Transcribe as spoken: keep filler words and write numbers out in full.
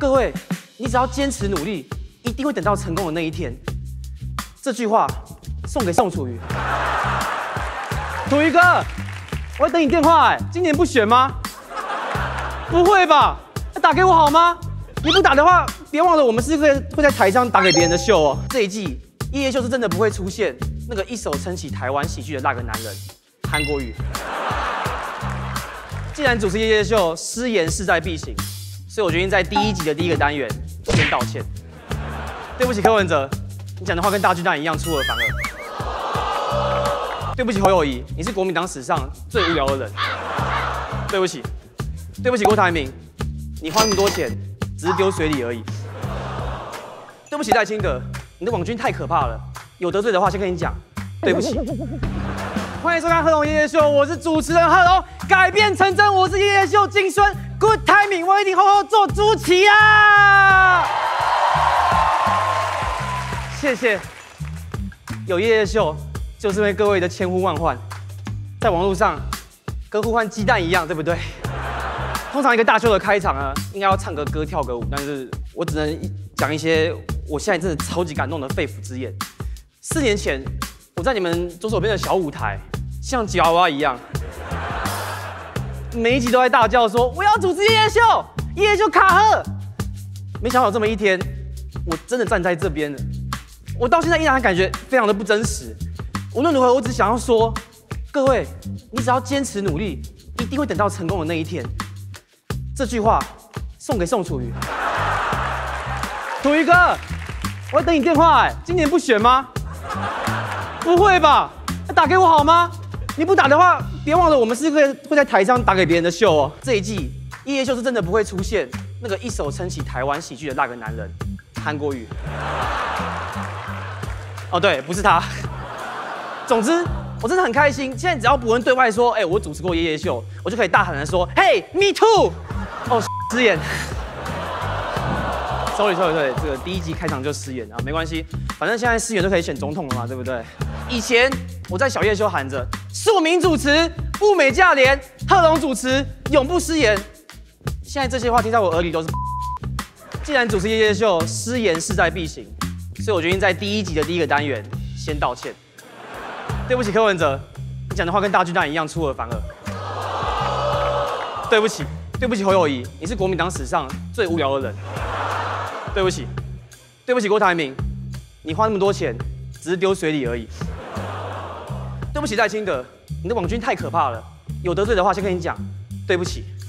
各位，你只要坚持努力，一定会等到成功的那一天。这句话送给宋楚瑜。楚瑜哥，我在等你电话哎，今年不选吗？不会吧？打给我好吗？你不打的话，别忘了我们是会会在台上打给别人的秀哦。这一季夜夜秀是真的不会出现那个一手撑起台湾喜剧的那个男人韩国瑜。既然主持夜夜秀失言势在必行，所以我决定在第一集的第一个单元先道歉。对不起柯文哲，你讲的话跟大巨蛋一样出尔反尔。对不起侯友宜，你是国民党史上最无聊的人。对不起，对不起郭台铭，你花那么多钱只是丢水里而已。对不起赖清德，你的网军太可怕了，有得罪的话先跟你讲，对不起。欢迎收看贺龙夜夜秀，我是主持人贺龙。改变成真，我是夜夜秀金孙 ，Good timing， 我一定好好做主持啊！谢谢。有夜夜秀，就是因为各位的千呼万唤，在网络上跟呼唤鸡蛋一样，对不对？通常一个大秀的开场呢，应该要唱个歌、跳个舞，但是我只能讲一些我现在真的超级感动的肺腑之言。四年前，我在你们左手边的小舞台，像吉娃娃一样，每一集都在大叫说我要主持夜夜秀，夜夜秀卡赫。没想到有这么一天，我真的站在这边了。我到现在依然感觉非常的不真实。无论如何，我只想要说，各位，你只要坚持努力，一定会等到成功的那一天。这句话送给宋楚瑜。楚瑜哥，我在等你电话哎，今年不选吗？不会吧？打给我好吗？你不打的话，别忘了我们是会会在台上打给别人的秀哦。这一季夜夜秀是真的不会出现那个一手撑起台湾喜剧的那个男人韩国瑜。哦，对，不是他。总之，我真的很开心。现在只要不能对外说，哎、欸，我主持过夜夜秀，我就可以大喊的说，嘿 ，me too。哦，失言。sorry sorry sorry， 这个第一集开场就失言啊，没关系，反正现在失言都可以选总统了嘛，对不对？以前我在小夜秀喊着庶民主持，物美价廉，贺龙主持，永不失言。现在这些话听在我耳里都是。既然主持夜夜秀失言势在必行，所以我决定在第一集的第一个单元先道歉。对不起柯文哲，你讲的话跟大巨蛋一样出尔反尔。对不起，对不起侯友宜，你是国民党史上最无聊的人。对不起，对不起郭台铭，你花那么多钱只是丢水里而已。对不起赖清德，你的网军太可怕了，有得罪的话先跟你讲，对不起。